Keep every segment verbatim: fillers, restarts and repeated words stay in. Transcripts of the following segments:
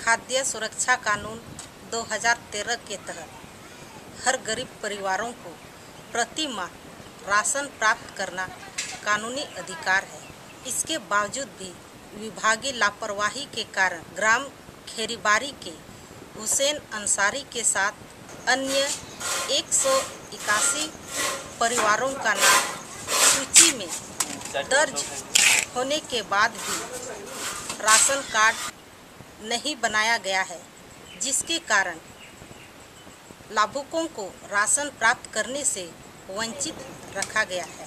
खाद्य सुरक्षा कानून दो हज़ार तेरह के तहत हर गरीब परिवारों को प्रति माह राशन प्राप्त करना कानूनी अधिकार है। इसके बावजूद भी विभागीय लापरवाही के कारण ग्राम खेरीबारी के हुसैन अंसारी के साथ अन्य एक सौ इक्यासी परिवारों का नाम सूची में दर्ज होने के बाद भी राशन कार्ड नहीं बनाया गया है, जिसके कारण लाभुकों को राशन प्राप्त करने से वंचित रखा गया है।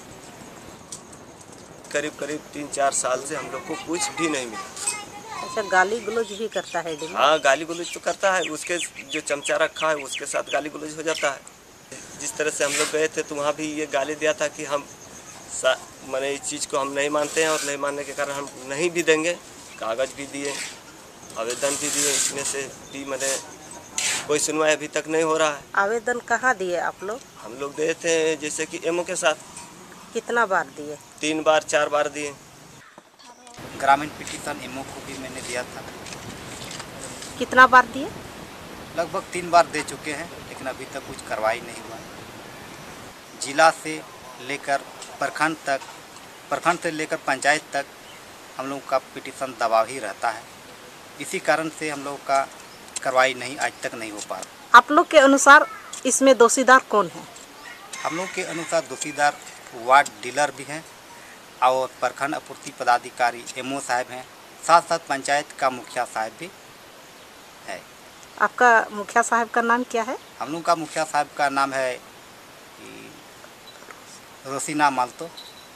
करीब करीब तीन चार साल से हम लोग को कुछ भी नहीं मिला। अच्छा, गाली गलौज भी करता है? हाँ, गाली गलौज तो करता है। उसके जो चमचा रखा है उसके साथ गाली गलौज हो जाता है। जिस तरह से हम लोग गए थे तो वहाँ भी ये गाली दिया था कि हम मैंने इस चीज़ को हम नहीं मानते हैं और नहीं मानने के कारण हम नहीं भी देंगे। कागज़ भी दिए, आवेदन भी दिए, इसमें से भी मैंने कोई सुनवाई अभी तक नहीं हो रहा है। आवेदन कहाँ दिए आप लोग? हम लोग दिए थे जैसे कि एमओ के साथ। कितना बार दिए? तीन बार चार बार दिए। ग्रामीण पिटीशन एमओ को भी मैंने दिया था। कितना बार दिए? लगभग तीन बार दे चुके हैं, लेकिन अभी तक कुछ कार्रवाई नहीं हुआ। जिला से लेकर प्रखंड तक, प्रखंड से लेकर पंचायत तक हम लोग का पिटीशन दबाव ही रहता है। इसी कारण से हम लोग का कार्रवाई नहीं आज तक नहीं हो पा रहा। आप लोग के अनुसार इसमें दोषीदार कौन है? हम लोग के अनुसार दोषीदार वार्ड डीलर भी हैं और प्रखंड आपूर्ति पदाधिकारी एमओ साहब हैं, साथ साथ पंचायत का मुखिया साहब भी है। आपका मुखिया साहब का नाम क्या है? हम लोग का मुखिया साहब का नाम है रोसीना मालतो।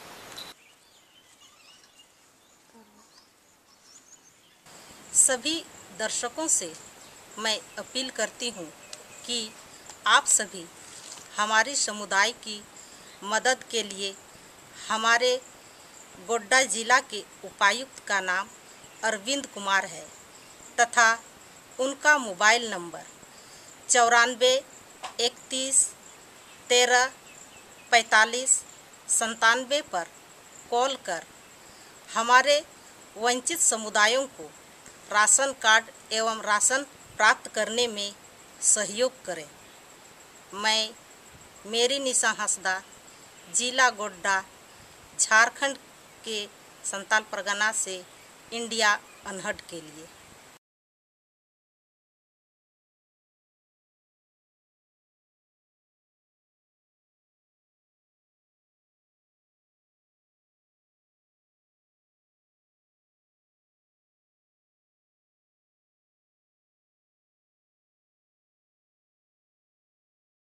सभी दर्शकों से मैं अपील करती हूँ कि आप सभी हमारे समुदाय की मदद के लिए हमारे गोड्डा जिला के उपायुक्त का नाम अरविंद कुमार है तथा उनका मोबाइल नंबर चौरानवे इकतीस तेरह पैंतालीस संतानवे पर कॉल कर हमारे वंचित समुदायों को राशन कार्ड एवं राशन प्राप्त करने में सहयोग करें। मैं मेरी निशा हंसदा, जिला गोड्डा, झारखंड के संताल परगना से इंडिया अनहट के लिए।